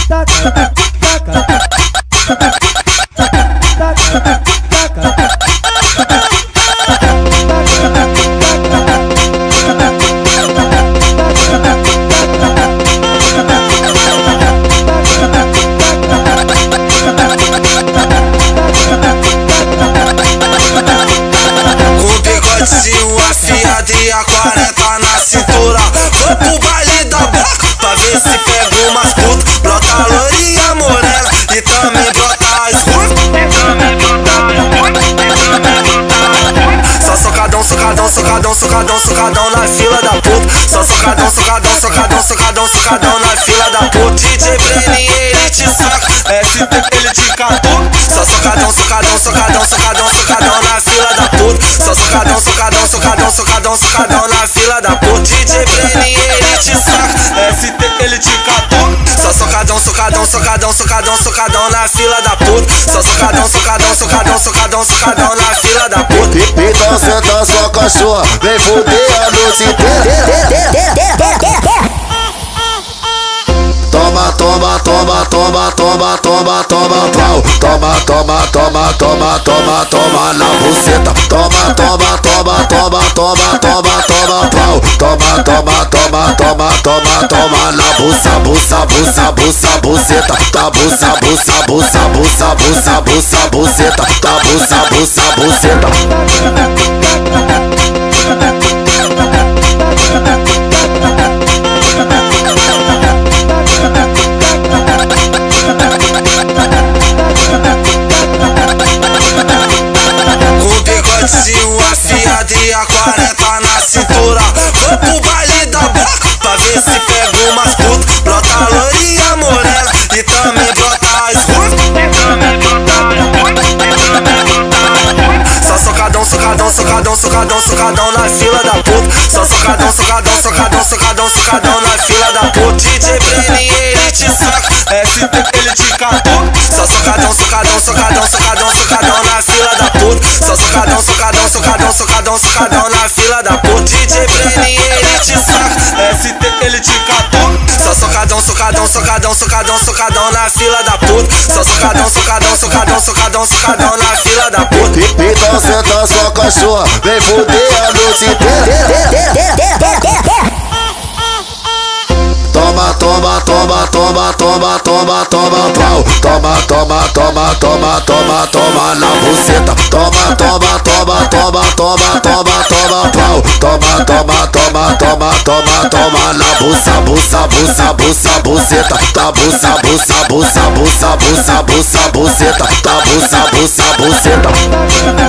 Afiado e a 40 na cintura. Vou pro baile da boca pra ver se pega umas putas. Brota a loirinha morena e também brota as ruas. Só socadão, socadão, socadão, socadão, socadão na fila da puta. Só socadão, socadão, socadão, socadão, socadão na fila da puta. DJ Breninho, ele te saca, FT ele te catou. Só socadão, socadão, socadão, socadão, socadão na fila da puta. Só socadão, socadão, socadão, socadão, socadão na fila da puta. DJ Breninho, ele te saca, FT ele te catou. Só socadão, socadão, socadão, socadão, socadão na fila da puta. Só socadão, socadão, socadão, socadão, socadão na fila da puta. Então senta sua cachorra, vem foder a noite inteira. Toma, toma, toma, toma, toma, toma, toma, pau. Toma, toma, toma, toma, toma, toma na buceta. Toma, toma, toma, toma, toma, toma, toma, pau. Toma, toma, toma, toma, toma, toma na buça, buça, buça, buça, buceta. Tá buça, buça, buça, buça, buça, buça, buceta. Tá buça, buça, buceta. Afiado e a 40 na cintura. Vou pro baile da boca pra ver se pega umas putas. Brota a loirinha morena e também brota as ruas. Só socadão, socadão, socadão, socadão, socadão na fila da puta. Só socadão, socadão, socadão, socadão, socadão na fila da puta. DJ Breninho, ele te saca, FT ele te catou. Só socadão, socadão, socadão, socadão, socadão na fila da puta. Só socadão, socadão, socadão, socadão, socadão na fila da puta. DJ Breninho, ele te saca, FT ele te catou. Só socadão, socadão, socadão, socadão, socadão na fila da puta. Só socadão, socadão, socadão, socadão, socadão na fila da puta. Então senta sua cachorra, vem foder a noite inteira. Toma, toma, toma, toma, toma, toma, toma, pau. Toma, toma, toma, toma, toma, toma na buceta. Toma, toma, toma, toma, toma, toma, toma, pau. Toma, toma, toma, toma, toma, toma na buça, buça, buça, buça, buceta. Tá buça, buça, buça, buça, buça, buça, buceta. Tá buça, buça, buceta.